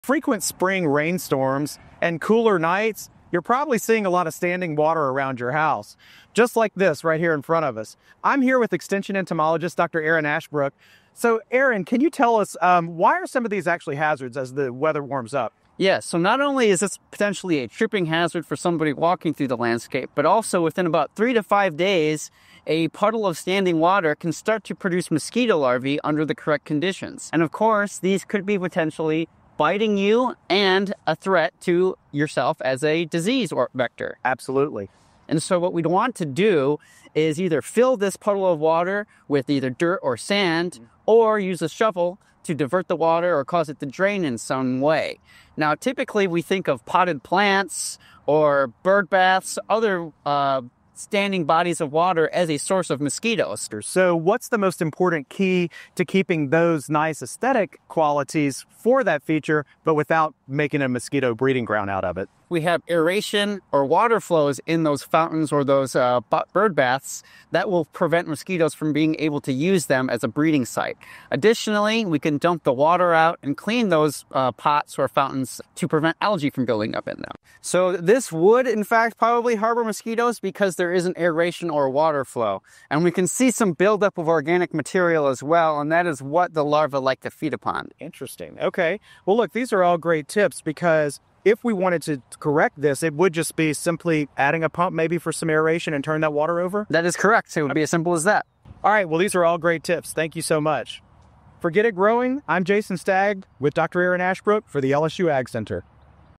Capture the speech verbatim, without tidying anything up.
Frequent spring rainstorms and cooler nights, you're probably seeing a lot of standing water around your house, just like this right here in front of us. I'm here with Extension entomologist Doctor Aaron Ashbrook. So Aaron, can you tell us um, why are some of these actually hazards as the weather warms up? Yes, so not only is this potentially a tripping hazard for somebody walking through the landscape, but also within about three to five days, a puddle of standing water can start to produce mosquito larvae under the correct conditions. And of course, these could be potentially biting you and a threat to yourself as a disease or vector. Absolutely. And so what we'd want to do is either fill this puddle of water with either dirt or sand, or use a shovel to divert the water or cause it to drain in some way. Now, typically we think of potted plants or bird baths, other uh, standing bodies of water as a source of mosquitoes. So what's the most important key to keeping those nice aesthetic qualities for that feature, but without making a mosquito breeding ground out of it? We have aeration or water flows in those fountains or those uh, bird baths that will prevent mosquitoes from being able to use them as a breeding site. Additionally, we can dump the water out and clean those uh, pots or fountains to prevent algae from building up in them. So this would, in fact, probably harbor mosquitoes because there isn't aeration or water flow. And we can see some buildup of organic material as well, and that is what the larvae like to feed upon. Interesting. Okay. Well, look, these are all great tips because if we wanted to correct this, it would just be simply adding a pump maybe for some aeration and turn that water over? That is correct. It would be as simple as that. All right. Well, these are all great tips. Thank you so much. For Get It Growing, I'm Jason Stagg with Doctor Aaron Ashbrook for the L S U Ag Center.